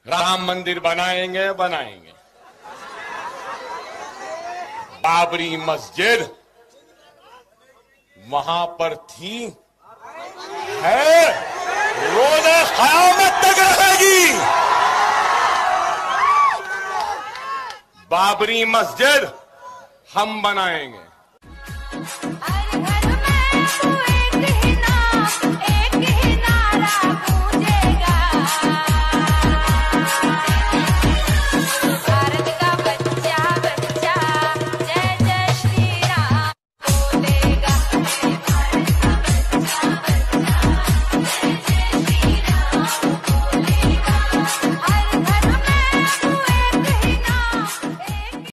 राम मंदिर बनाएंगे बनाएंगे। बाबरी मस्जिद वहां पर थी, है, रोज़े क़यामत तक रहेगी। बाबरी मस्जिद हम बनाएंगे।